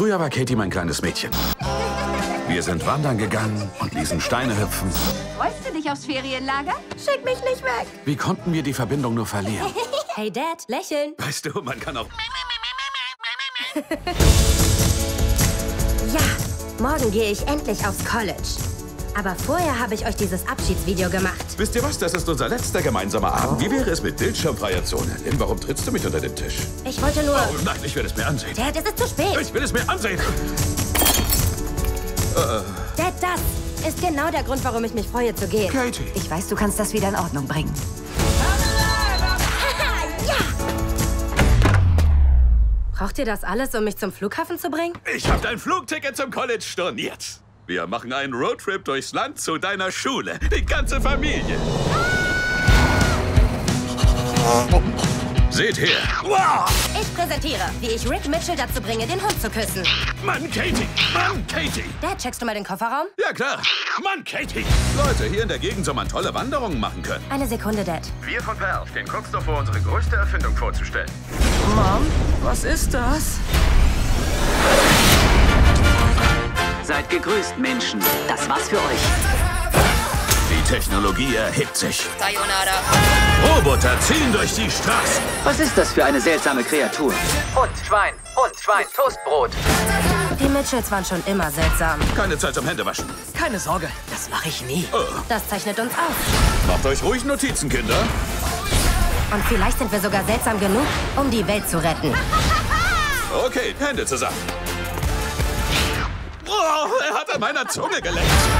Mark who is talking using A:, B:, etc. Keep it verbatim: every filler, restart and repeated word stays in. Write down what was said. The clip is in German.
A: Früher war Katie mein kleines Mädchen. Wir sind wandern gegangen und ließen Steine hüpfen.
B: Freust du dich aufs Ferienlager? Schick mich nicht weg.
A: Wie konnten wir die Verbindung nur verlieren?
C: Hey Dad, lächeln.
A: Weißt du, man kann auch...
C: Ja, morgen gehe ich endlich aufs College. Aber vorher habe ich euch dieses Abschiedsvideo gemacht.
A: Wisst ihr was? Das ist unser letzter gemeinsamer Abend. Wie wäre es mit bildschirmfreier Zone? Lynn, warum trittst du mich unter den Tisch?
C: Ich wollte nur...
A: Oh nein, ich will es mir ansehen.
C: Dad, es ist zu spät.
A: Ich will es mir ansehen.
C: Dad, das ist genau der Grund, warum ich mich freue zu gehen.
A: Katie.
B: Ich weiß, du kannst das wieder in Ordnung bringen.
C: Ja! Braucht ihr das alles, um mich zum Flughafen zu bringen?
A: Ich habe dein Flugticket zum College storniert. Wir machen einen Roadtrip durchs Land zu deiner Schule. Die ganze Familie. Seht her. Wow.
C: Ich präsentiere, wie ich Rick Mitchell dazu bringe, den Hund zu küssen.
A: Mann, Katie. Mann, Katie.
C: Dad, checkst du mal den Kofferraum?
A: Ja, klar. Mann, Katie. Leute, hier in der Gegend soll man tolle Wanderungen machen können.
C: Eine Sekunde, Dad.
D: Wir von Valve stehen kurz davor, unsere größte Erfindung vorzustellen.
B: Mom, was ist das?
E: Seid gegrüßt, Menschen. Das war's für euch.
A: Die Technologie erhebt sich.
B: Sayonara.
A: Roboter ziehen durch die Straßen.
E: Was ist das für eine seltsame Kreatur?
F: Hund, Schwein, Hund, Schwein, Toastbrot.
C: Die Mitchells waren schon immer seltsam.
A: Keine Zeit zum Händewaschen.
F: Keine Sorge, das mache ich nie.
C: Das zeichnet uns aus.
A: Macht euch ruhig Notizen, Kinder.
C: Und vielleicht sind wir sogar seltsam genug, um die Welt zu retten.
A: Okay, Hände zusammen. Oh, er hat an meiner Zunge geleckt.